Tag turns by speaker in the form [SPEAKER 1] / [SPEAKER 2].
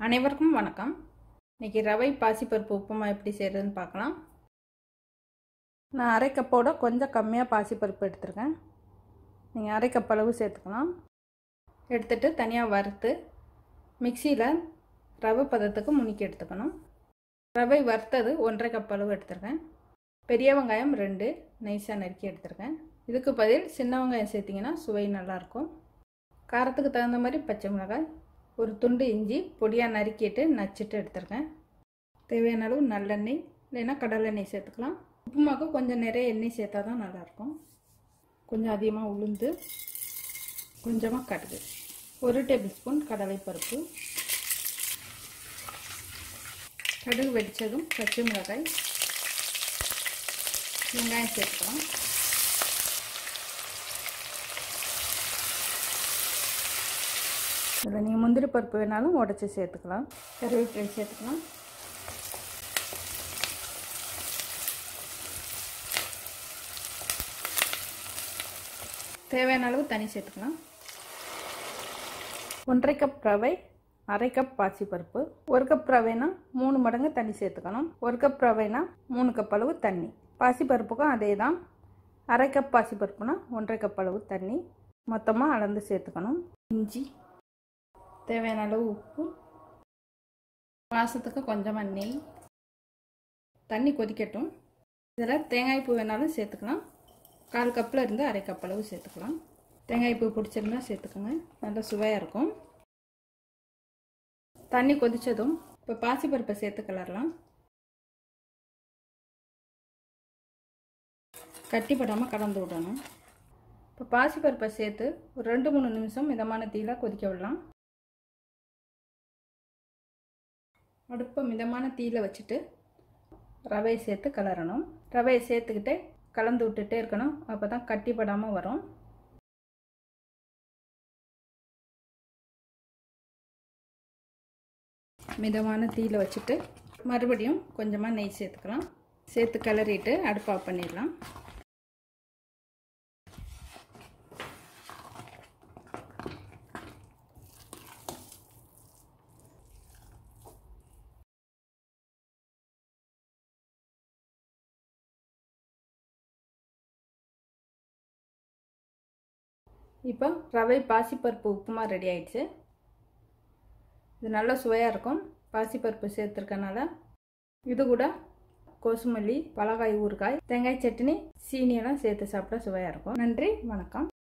[SPEAKER 1] அனைவருக்கும் வணக்கம். இன்னைக்கு ரவை பாசிப்பருப்பு உப்புமா எப்படி செய்கிறதுன்னு பார்க்கலாம். நான் அரை கப்போட கொஞ்சம் கம்மியாக பாசிப்பருப்பு எடுத்துருக்கேன். நீங்கள் அரை கப் அளவு சேர்த்துக்கலாம். எடுத்துகிட்டு தனியாக வறுத்து மிக்சியில் ரவை பதத்துக்கு முணுக்கி எடுத்துக்கணும். ரவை வறுத்தது 1.5 கப் அளவு எடுத்துருக்கேன். பெரிய வெங்காயம் 2 நைஸாக நறுக்கி எடுத்துருக்கேன். இதுக்கு பதில் சின்ன வெங்காயம் சேர்த்திங்கன்னா சுவை நல்லாயிருக்கும். காரத்துக்கு தகுந்த மாதிரி பச்சை மிளகாய், ஒரு துண்டு இஞ்சி பொடியாக நறுக்கிட்டு நச்சுட்டு எடுத்துருக்கேன். தேவையான அளவு நல்லெண்ணெய் இல்லைன்னா கடலெண்ணெய் சேர்த்துக்கலாம். உப்புமாவுக்கு கொஞ்சம் நிறைய எண்ணெய் சேர்த்தா தான் நல்லாயிருக்கும். கொஞ்சம் அதிகமாக உளுந்து, கொஞ்சமாக கடுகு, 1 டேபிள் ஸ்பூன் கடலைப்பருப்பு. கடுகு வெடித்ததும் பச்சை மிளகாய், வெங்காயம் சேர்த்துக்கலாம். இதில் நீங்கள் முந்திரி பருப்பு வேணாலும் உடச்சி சேர்த்துக்கலாம். கருவேப்பிலை சேர்த்துக்கலாம். தேவையான அளவு தண்ணி சேர்த்துக்கலாம். 1.5 கப் ரவை, அரை கப் பாசிப்பருப்பு. 1 கப் ரவைனா 3 மடங்கு தண்ணி சேர்த்துக்கணும். 1 கப் ரவைனா 3 கப் அளவு தண்ணி. பாசிப்பருப்புக்கும் அதே தான். அரை கப் பாசிப்பருப்புனா 1.5 கப் அளவு தண்ணி மொத்தமாக அளந்து சேர்த்துக்கணும். இஞ்சி, தேவையான அளவு உப்பு, வாசத்துக்கு கொஞ்சமாக நெய். தண்ணி கொதிக்கட்டும். இதில் தேங்காய் பூ வேணாலும் சேர்த்துக்கலாம். 1/4 கப்பில் இருந்து அரை கப் அளவு சேர்த்துக்கலாம். தேங்காய் பூ பிடிச்சிருந்தா சேர்த்துக்கோங்க, நல்லா சுவையாக இருக்கும். தண்ணி கொதித்ததும் இப்போ பாசிப்பருப்பை சேர்த்து கிளறலாம். கட்டிப்படாமல் கலந்து விடணும். இப்போ பாசிப்பருப்பை சேர்த்து ஒரு 2-3 நிமிஷம் மிதமான தீயில கொதிக்க விடலாம். அடுப்பை மிதமான தீயில வச்சுட்டு ரவையை சேர்த்து கிளறணும். ரவையை சேர்த்துக்கிட்டே கலந்து விட்டுட்டே இருக்கணும். அப்போ தான் கட்டிப்படாமல் வரும். மிதமான தீயில வச்சுட்டு மறுபடியும் கொஞ்சமாக நெய் சேர்த்துக்கலாம். சேர்த்து கிளறிட்டு அடுப்பு ஆஃப் பண்ணிடலாம். இப்போ ரவை பாசிப்பருப்பு உப்புமா ரெடி ஆயிடுச்சு. இது நல்ல சுவையாக இருக்கும். பாசிப்பருப்பு சேர்த்துருக்கனால இது கூட கோசுமல்லி, பலகாய் ஊறுகாய், தேங்காய் சட்னி, சீனியெல்லாம் சேர்த்து சாப்பிட்டா சுவையாக இருக்கும். நன்றி, வணக்கம்.